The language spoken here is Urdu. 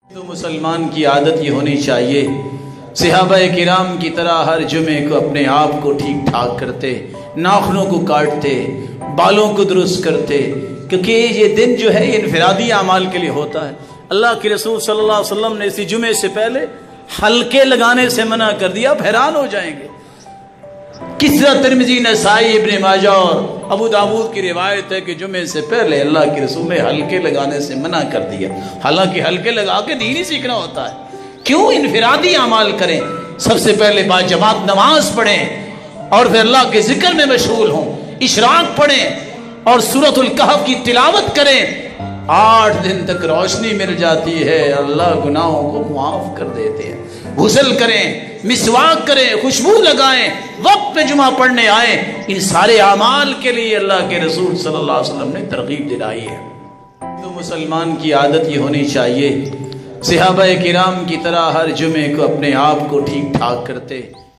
تو مسلمان کی عادت یہ ہونی چاہیے صحابہ کرام کی طرح ہر جمعے کو اپنے آپ کو ٹھیک ٹھاک کرتے، ناخنوں کو کاٹتے، بالوں کو درست کرتے، کیونکہ یہ دن جو ہے یہ انفرادی اعمال کے لیے ہوتا ہے۔ اللہ کے رسول صلی اللہ علیہ وسلم نے اسی جمعے سے پہلے حلقے لگانے سے منع کر دیا۔ آپ حیران ہو جائیں گے، کس طرح ترمذی، نسائی، ابن ماجہ اور ابو داؤد کی روایت ہے کہ جمعے سے پہلے اللہ کے رسول نے حلقے لگانے سے منع کر دیا۔ حالانکہ حلقے لگا کے دین ہی سیکھنا ہوتا ہے، کیوں انفرادی اعمال کریں؟ سب سے پہلے باجماعت نماز پڑھیں اور پھر اللہ کے ذکر میں مشغول ہوں، اشراق پڑھیں اور سورۃ الکہف کی تلاوت کریں۔ 8 دن تک روشنی مل جاتی ہے، اللہ گناہوں کو معاف کر دیتے ہیں۔ غسل کریں، مسواک کریں، خوشبو لگائیں، وقت پہ جمعہ پڑھنے آئیں۔ ان سارے اعمال کے لیے اللہ کے رسول صلی اللہ علیہ وسلم نے ترغیب دلائی ہے۔ تو مسلمان کی عادت یہ ہونی چاہیے صحابہ کرام کی طرح ہر جمعے کو اپنے آپ کو ٹھیک ٹھاک کرتے۔